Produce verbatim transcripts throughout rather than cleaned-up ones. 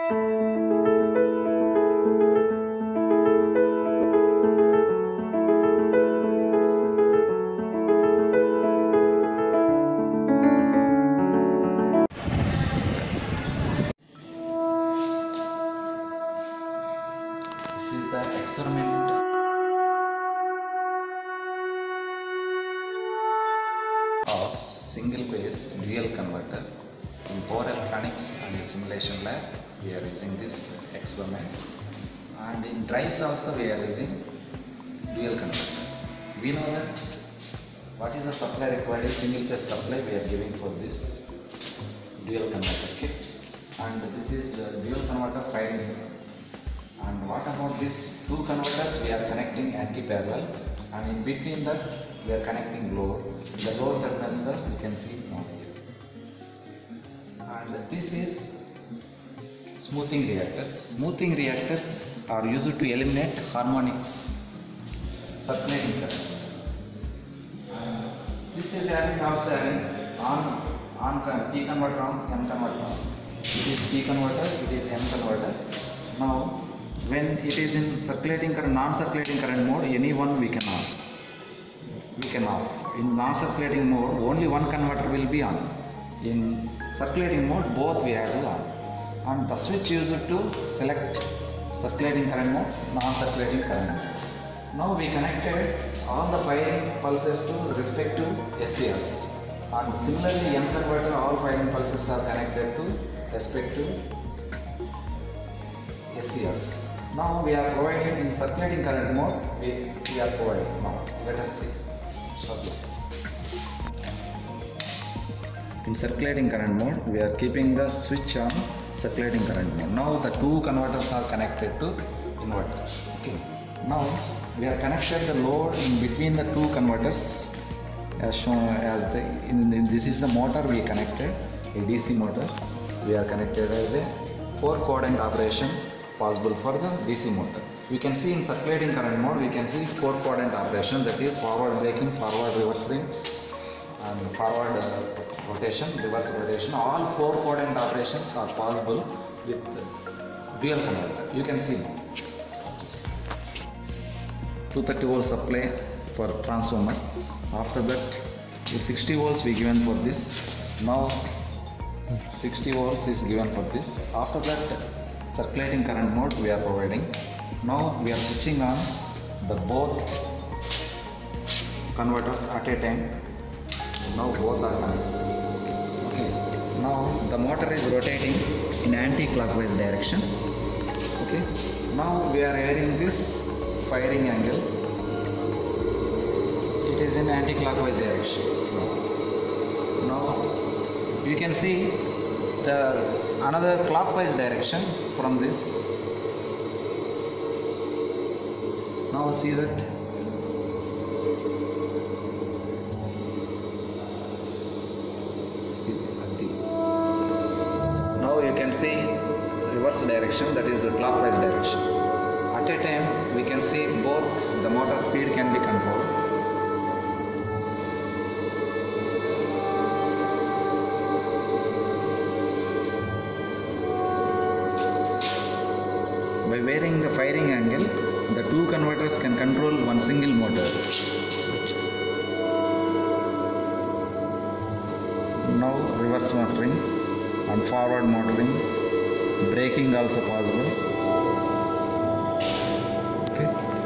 This is the experiment of single phase dual converter. In power electronics and simulation lab, we are using this experiment, and in drives also we are using dual converter. We know that what is the supply required is single phase supply we are giving for this dual converter kit, and this is the dual converter firing circuit. And what about these two converters? We are connecting anti-parallel, and in between that we are connecting load. The load terminals are, you can see now here. And this is smoothing reactors. Smoothing reactors are used to eliminate harmonics, circulating currents. And this is having also having on on P converter on, N converter on. It is P converter, it is N converter. Now when it is in circulating current, non-circulating current mode, any one we can off. We can off. In non-circulating mode, only one converter will be on. In circulating mode, both we have to on. And the switch used to select circulating current mode, non-circulating current mode. Now we connected all the firing pulses to respective S C Rs. And similarly, N converter, all firing pulses are connected to respective S C Rs. Now we are providing in circulating current mode, we, we are providing. Now let us see. Stop this. In circulating current mode, we are keeping the switch on circulating current mode. Now the two converters are connected to inverter. Okay. Now we are connected the load in between the two converters as shown as the in, in this is the motor we connected, a D C motor. We are connected as a four quadrant operation possible for the D C motor. We can see in circulating current mode, we can see four quadrant operation, that is forward braking, forward reversing, and forward uh, rotation, reverse rotation. All four quadrant operations are possible with dual converter. You can see now. two thirty volt supply for transformer. After that, the sixty volts we given for this. Now sixty volts is given for this. After that, circulating current mode we are providing. Now we are switching on the both converters at a time. Now both are connected. Okay. Now the motor is rotating in anti-clockwise direction. Okay. Now we are having this firing angle. It is in anti-clockwise direction. Now you can see the another clockwise direction from this. Now see that now you can see reverse direction, that is the clockwise direction. At a time we can see both the motor speed can be controlled. By varying the firing angle, the two converters can control one single motor. Now reverse motoring and forward motoring, braking also possible. Okay.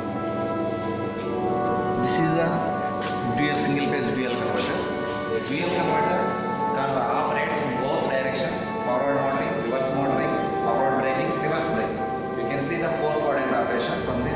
This is a dual single phase dual converter. A dual converter operates in both directions: forward motoring, reverse motoring, forward braking, reverse braking. You can see the four quadrant operation from this